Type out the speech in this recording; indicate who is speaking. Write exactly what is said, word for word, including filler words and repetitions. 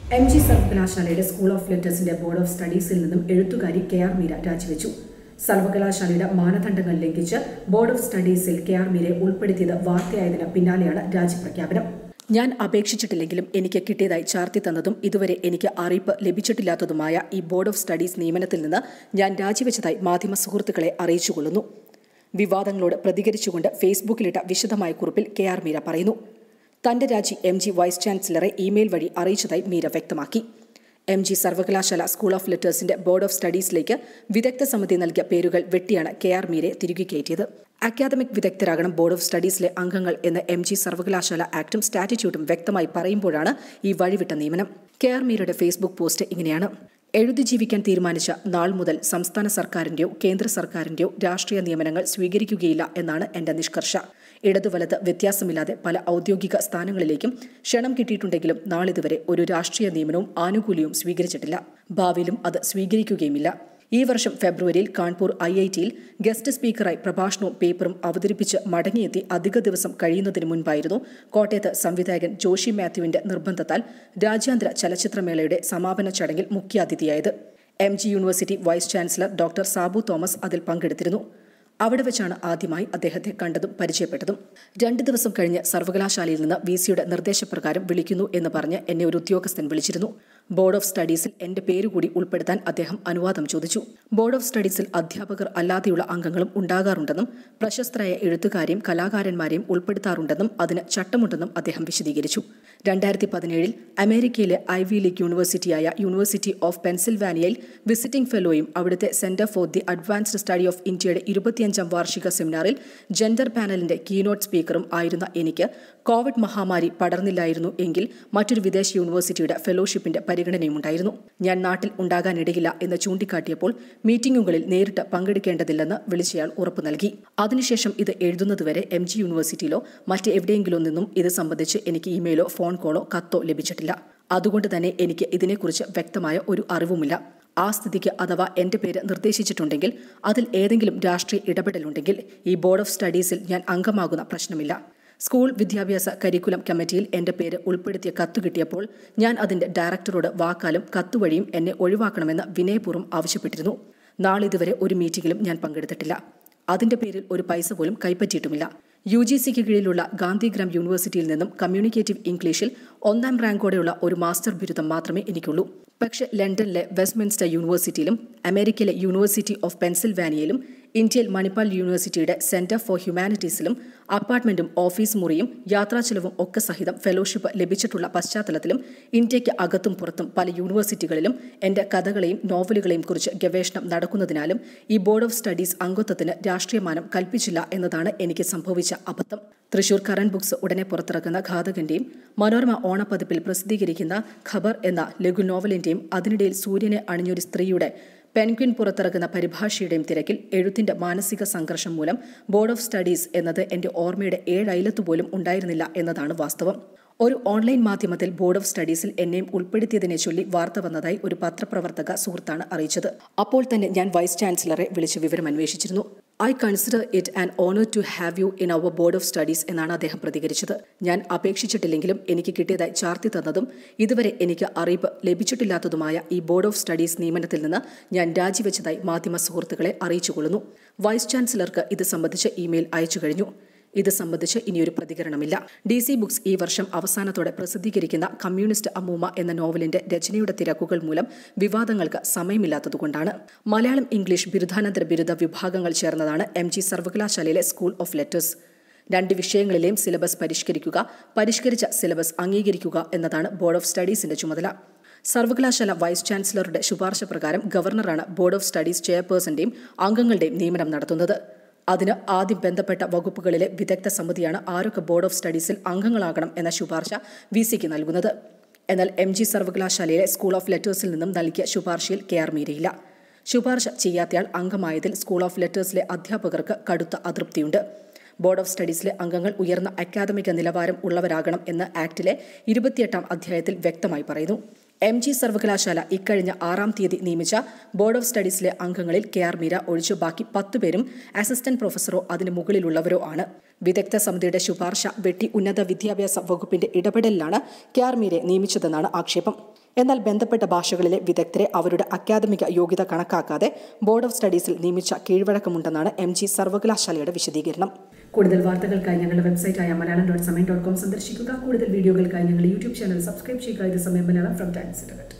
Speaker 1: M G സർവകലാശാലയുടെ school of ലെറ്റേഴ്സിന്റെ board of സ്റ്റഡീസിൽ നിന്നും എഴുത്തുകാരി കെ ആർ മീര രാജിവെച്ചു. സർവകലാശാലയുടെ മാനദണ്ഡങ്ങൾ ലംഘിച്ച് ബോർഡ് ഓഫ് സ്റ്റഡീസിൽ കെ ആർ മീരയെ ഉൾപ്പെടുത്തിയത് വാർത്തയായതിന് പിന്നാലെയാണ് രാജിപ്രഖ്യാപനം. ഞാൻ അപേക്ഷിച്ചിട്ടില്ലെങ്കിലും എനിക്ക് കിട്ടിയതായി ചാർത്തി തന്നതും ഇതുവരെ എനിക്ക് അറിയിപ്പ് ലഭിച്ചിട്ടില്ലാത്തതുമായ ഈ ബോർഡ് ഓഫ് സ്റ്റഡീസ് നിയമനത്തിൽ നിന്ന് ഞാൻ രാജിവെച്ചതായി മാധ്യമ സുഹൃത്തുക്കളെ അറിയിച്ചുകൊള്ളുന്നു. വിവാദങ്ങളോട് പ്രതികരിച്ചുകൊണ്ട് ഫേസ്ബുക്കിലിട്ട വിശദമായ കുറിപ്പിൽ കെ ആർ മീര പറയുന്നു. തന്റെ രാജി എം ജി വൈസ് ചാൻസലറെ ഇമെയിൽ വഴി അറിയിച്ചതായി മീര വ്യക്തമാക്കി. എം ജി സർവകലാശാല സ്കൂൾ ഓഫ് ലെറ്റേഴ്സിന്റെ ബോർഡ് ഓഫ് സ്റ്റഡീസിലേക്ക് വിദഗ്ധ സമിതി നൽകിയ പേരുകൾ വെട്ടിയാണ് കെ ആർ മീരയെ തിരികെ കയറ്റിയത്. അക്കാദമിക് വിദഗ്ധരാകണം ബോർഡ് ഓഫ് സ്റ്റഡീസിലെ അംഗങ്ങൾ എന്ന് എം ജി സർവകലാശാല ആക്ടും സ്റ്റാറ്റ്യൂട്ടും വ്യക്തമായി പറയുമ്പോഴാണ് ഈ വഴിവിട്ട നിയമനം. കെ ആർ മീരയുടെ ഫേസ്ബുക്ക് പോസ്റ്റ് ഇങ്ങനെയാണ്. എഴുതി ജീവിക്കാൻ തീരുമാനിച്ച നാൾ മുതൽ സംസ്ഥാന സർക്കാരിന്റെയോ കേന്ദ്ര സർക്കാരിന്റെയോ രാഷ്ട്രീയ നിയമനങ്ങൾ സ്വീകരിക്കുകയില്ല എന്നാണ് എന്റെ നിഷ്കർഷ. ഇടതുവലത് വ്യത്യാസമില്ലാതെ പല ഔദ്യോഗിക സ്ഥാനങ്ങളിലേക്കും ക്ഷണം കിട്ടിയിട്ടുണ്ടെങ്കിലും നാളിതുവരെ ഒരു രാഷ്ട്രീയ നിയമനവും ആനുകൂല്യവും സ്വീകരിച്ചിട്ടില്ല. ഭാവിയിലും അത് സ്വീകരിക്കുകയുമില്ല. ഈ വർഷം ഫെബ്രുവരിയിൽ കാൺപൂർ ഐ ഐ ടിയിൽ ഗസ്റ്റ് സ്പീക്കറായി പ്രഭാഷണവും പേപ്പറും അവതരിപ്പിച്ച് മടങ്ങിയെത്തി അധിക ദിവസം കഴിയുന്നതിന് മുൻപായിരുന്നു കോട്ടയത്ത് സംവിധായകൻ ജോഷി മാത്യുവിന്റെ നിർബന്ധത്താൽ രാജ്യാന്തര ചലച്ചിത്രമേളയുടെ സമാപന ചടങ്ങിൽ മുഖ്യാതിഥിയായത്. M G university vice chancellor doctor Sabu Thomas അതിൽ പങ്കെടുത്തിരുന്നു. അവിടെ വെച്ചാണ് ആദ്യമായി അദ്ദേഹത്തെ കണ്ടതും പരിചയപ്പെട്ടതും. രണ്ടു ദിവസം കഴിഞ്ഞ് സർവകലാശാലയിൽ നിന്ന് വി സിയുടെ നിർദ്ദേശപ്രകാരം വിളിക്കുന്നു എന്ന് പറഞ്ഞ് എന്നെ ഒരു ഉദ്യോഗസ്ഥൻ വിളിച്ചിരുന്നു. ബോർഡ് ഓഫ് സ്റ്റഡീസിൽ എന്റെ പേരുകൂടി ഉൾപ്പെടുത്താൻ അദ്ദേഹം അനുവാദം ചോദിച്ചു. ബോർഡ് ഓഫ് സ്റ്റഡീസിൽ അധ്യാപകർ അല്ലാതെയുള്ള അംഗങ്ങളും ഉണ്ടാകാറുണ്ടെന്നും പ്രശസ്തരായ എഴുത്തുകാരെയും കലാകാരന്മാരെയും ഉൾപ്പെടുത്താറുണ്ടെന്നും അതിന് ചട്ടമുണ്ടെന്നും അദ്ദേഹം വിശദീകരിച്ചു. രണ്ടായിരത്തി പതിനേഴിൽ അമേരിക്കയിലെ ഐവി ലീഗ് യൂണിവേഴ്സിറ്റിയായ യൂണിവേഴ്സിറ്റി ഓഫ് പെൻസിൽവാനിയയിൽ വിസിറ്റിംഗ് ഫെലോയും അവിടുത്തെ centre for the advanced study of ഇന്ത്യയുടെ ഇരുപത്തിയഞ്ചാം വാർഷിക സെമിനാറിൽ ജെൻഡർ പാനലിന്റെ കീനോട്ട് സ്പീക്കറും ആയിരുന്ന എനിക്ക് കോവിഡ് മഹാമാരി പടർന്നില്ലായിരുന്നു എങ്കിൽ മറ്റൊരു വിദേശ യൂണിവേഴ്സിറ്റിയുടെ ഫെലോഷിപ്പിന്റെ പരിഗണനയുമുണ്ടായിരുന്നു. ഞാൻ നാട്ടിൽ ഉണ്ടാകാനിടയില്ല എന്ന് ചൂണ്ടിക്കാട്ടിയപ്പോൾ മീറ്റിംഗുകളിൽ നേരിട്ട് പങ്കെടുക്കേണ്ടതില്ലെന്ന് വിളിച്ചയാൾ ഉറപ്പു നൽകി. അതിനുശേഷം ഇത് എഴുതുന്നതുവരെ എം ജി യൂണിവേഴ്സിറ്റിയിലോ മറ്റെവിടെയെങ്കിലും നിന്നും ഇത് സംബന്ധിച്ച് എനിക്ക് ഇമെയിലോ ഫോൺ കോളോ കത്തോ ലഭിച്ചിട്ടില്ല. അതുകൊണ്ട് തന്നെ എനിക്ക് ഇതിനെക്കുറിച്ച് വ്യക്തമായ ഒരു അറിവുമില്ല. ആ സ്ഥിതിക്ക് അഥവാ എന്റെ പേര് നിർദ്ദേശിച്ചിട്ടുണ്ടെങ്കിൽ അതിൽ ഏതെങ്കിലും രാഷ്ട്രീയ ഇടപെടലുണ്ടെങ്കിൽ ഈ ബോർഡ് ഓഫ് സ്റ്റഡീസിൽ ഞാൻ അംഗമാകുന്ന പ്രശ്നമില്ല. സ്കൂൾ വിദ്യാഭ്യാസ കരിക്കുലം കമ്മിറ്റിയിൽ എന്റെ പേര് ഉൾപ്പെടുത്തിയ കത്ത് കിട്ടിയപ്പോൾ ഞാൻ അതിന്റെ ഡയറക്ടറോട് വാക്കാലും കത്തുവഴിയും എന്നെ ഒഴിവാക്കണമെന്ന് വിനയപൂർവ്വം ആവശ്യപ്പെട്ടിരുന്നു. നാളിതുവരെ ഒരു മീറ്റിംഗിലും ഞാൻ പങ്കെടുത്തിട്ടില്ല. അതിന്റെ പേരിൽ ഒരു പൈസ പോലും കൈപ്പറ്റിയിട്ടുമില്ല. യു ജി സിക്ക് കീഴിലുള്ള ഗാന്ധിഗ്രാം യൂണിവേഴ്സിറ്റിയിൽ നിന്നും കമ്മ്യൂണിക്കേറ്റീവ് ഇംഗ്ലീഷിൽ ഒന്നാം റാങ്കോടെയുള്ള ഒരു മാസ്റ്റർ ബിരുദം മാത്രമേ എനിക്കുള്ളൂ. പക്ഷേ ലണ്ടനിലെ വെസ്റ്റ്മിൻസ്റ്റർ യൂണിവേഴ്സിറ്റിയിലും അമേരിക്കയിലെ യൂണിവേഴ്സിറ്റി ഓഫ് പെൻസിൽവാനിയയിലും ഇന്ത്യയിൽ മണിപ്പാൽ യൂണിവേഴ്സിറ്റിയുടെ സെന്റർ ഫോർ ഹ്യൂമാനിറ്റീസിലും അപ്പാർട്ട്മെന്റും ഓഫീസ് മുറിയും യാത്രാചെലവും ഒക്കെ സഹിതം ഫെലോഷിപ്പ് ലഭിച്ചിട്ടുള്ള പശ്ചാത്തലത്തിലും ഇന്ത്യയ്ക്ക് അകത്തും പുറത്തും പല യൂണിവേഴ്സിറ്റികളിലും എന്റെ കഥകളെയും നോവലുകളെയും കുറിച്ച് ഗവേഷണം നടക്കുന്നതിനാലും ഈ ബോർഡ് ഓഫ് സ്റ്റഡീസ് അംഗത്വത്തിന് രാഷ്ട്രീയമാനം കൽപ്പിച്ചില്ല എന്നതാണ് എനിക്ക് സംഭവിച്ച അബദ്ധം. തൃശൂർ കറന്റ് ബുക്സ് ഉടനെ പുറത്തിറക്കുന്ന ഘാതകന്റെയും മനോരമ ഓണപ്പതിപ്പിൽ പ്രസിദ്ധീകരിക്കുന്ന ഖബർ എന്ന ലഘു നോവലിന്റെയും അതിനിടയിൽ സൂര്യനെ അണിഞ്ഞൊരു സ്ത്രീയുടെ പെൻഗ്വിൻ പുറത്തിറക്കുന്ന പരിഭാഷയുടെയും തിരക്കിൽ എഴുത്തിന്റെ മാനസിക സംഘർഷം മൂലം ബോർഡ് ഓഫ് സ്റ്റഡീസ് എന്നത് എന്റെ ഓർമ്മയുടെ ഏഴയലത്തു പോലും ഉണ്ടായിരുന്നില്ല എന്നതാണ് വാസ്തവം. ഒരു ഓൺലൈൻ മാധ്യമത്തിൽ ബോർഡ് ഓഫ് സ്റ്റഡീസിൽ എന്നെയും ഉൾപ്പെടുത്തിയതിനെ ചൊല്ലി വാർത്ത വന്നതായി ഒരു പത്രപ്രവർത്തക സുഹൃത്താണ് അറിയിച്ചത്. അപ്പോൾ തന്നെ ഞാൻ വൈസ് ചാൻസലറെ വിളിച്ച് വിവരം അന്വേഷിച്ചിരുന്നു. I consider it an honour to have you in our board of studies എന്നാണ് അദ്ദേഹം പ്രതികരിച്ചത്. ഞാൻ അപേക്ഷിച്ചിട്ടില്ലെങ്കിലും എനിക്ക് കിട്ടിയതായി ചാർത്തി തന്നതും ഇതുവരെ എനിക്ക് അറിയിപ്പ് ലഭിച്ചിട്ടില്ലാത്തതുമായ ഈ ബോർഡ് ഓഫ് സ്റ്റഡീസ് നിയമനത്തിൽ നിന്ന് ഞാൻ രാജിവെച്ചതായി മാധ്യമ സുഹൃത്തുക്കളെ അറിയിച്ചുകൊള്ളുന്നു. വൈസ് ചാൻസലർക്ക് ഇത് സംബന്ധിച്ച് ഇമെയിൽ അയച്ചു കഴിഞ്ഞു. ഇത് സംബന്ധിച്ച് ഇനിയൊരു പ്രതികരണമില്ല. ഡി സി ബുക്സ് ഈ വർഷം അവസാനത്തോടെ പ്രസിദ്ധീകരിക്കുന്ന കമ്മ്യൂണിസ്റ്റ് അമ്മൂമ്മ എന്ന നോവലിന്റെ രചനയുടെ തിരക്കുകൾ മൂലം വിവാദങ്ങൾക്ക് സമയമില്ലാത്തതുകൊണ്ടാണ്. മലയാളം ഇംഗ്ലീഷ് ബിരുദാനന്തര ബിരുദ വിഭാഗങ്ങൾ ചേർന്നതാണ് എം ജി സർവകലാശാലയിലെ സ്കൂൾ ഓഫ് ലെറ്റേഴ്സ്. രണ്ട് വിഷയങ്ങളിലെയും സിലബസ് പരിഷ്കരിക്കുക, പരിഷ്കരിച്ച സിലബസ് അംഗീകരിക്കുക എന്നതാണ് ബോർഡ് ഓഫ് സ്റ്റഡീസിന്റെ ചുമതല. സർവകലാശാല വൈസ് ചാൻസലറുടെ ശുപാർശ പ്രകാരം ഗവർണറാണ് ബോർഡ് ഓഫ് സ്റ്റഡീസ് ചെയർപേഴ്സന്റെയും അംഗങ്ങളുടെയും നിയമനം നടത്തുന്നത്. അതിന് ആദ്യം ബന്ധപ്പെട്ട വകുപ്പുകളിലെ വിദഗ്ധ സമിതിയാണ് ആരൊക്കെ ബോർഡ് ഓഫ് സ്റ്റഡീസിൽ അംഗങ്ങളാകണം എന്ന ശുപാർശ വി സിക്ക് നൽകുന്നത്. എന്നാൽ എം ജി സർവകലാശാലയിലെ സ്കൂൾ ഓഫ് ലെറ്റേഴ്സിൽ നിന്നും നൽകിയ ശുപാർശയിൽ കെ ആർ മീരയില്ല. ശുപാർശ ചെയ്യാത്തയാൾ അംഗമായതിൽ സ്കൂൾ ഓഫ് ലെറ്റേഴ്സിലെ അധ്യാപകർക്ക് കടുത്ത അതൃപ്തിയുണ്ട്. ബോർഡ് ഓഫ് സ്റ്റഡീസിലെ അംഗങ്ങൾ ഉയർന്ന അക്കാദമിക നിലവാരം ഉള്ളവരാകണം എന്ന് ആക്ടിലെ ഇരുപത്തിയെട്ടാം അധ്യായത്തിൽ വ്യക്തമായി പറയുന്നു. എം ജി സർവകലാശാല ഇക്കഴിഞ്ഞ ആറാം തീയതി നിയമിച്ച ബോർഡ് ഓഫ് സ്റ്റഡീസിലെ അംഗങ്ങളിൽ കെ ആർ മീര ഒഴിച്ചു ബാക്കി പത്തുപേരും അസിസ്റ്റന്റ് പ്രൊഫസറോ അതിന് മുകളിലുള്ളവരോ ആണ്. വിദഗ്ധ സമിതിയുടെ ശുപാർശ വെട്ടി ഉന്നത വിദ്യാഭ്യാസ വകുപ്പിന്റെ ഇടപെടലിലാണ് കെ ആർ മീരയെ നിയമിച്ചതെന്നാണ് ആക്ഷേപം. എന്നാൽ ബന്ധപ്പെട്ട ഭാഷകളിലെ വിദഗ്ധരെ അവരുടെ അക്കാദമിക യോഗ്യത കണക്കാക്കാതെ ബോർഡ് ഓഫ് സ്റ്റഡീസിൽ നിയമിച്ച കീഴ്വഴക്കമുണ്ടെന്നാണ് എം ജി സർവകലാശാലയുടെ വിശദീകരണം. കൂടുതൽ വാർത്തകൾക്കായി ഞങ്ങളുടെ വെബ്സൈറ്റായ Malayalam dot Samayam dot com സന്ദർശിക്കുക. കൂടുതൽ വീഡിയോകൾക്കായി ഞങ്ങളുടെ യൂട്യൂബ് ചാനൽ സബ്സ്ക്രൈബ് ചെയ്യുക. ഇത് സമയം മലയാളം ഫ്രം ടൈംസ് ഇന്റർനെറ്റ്.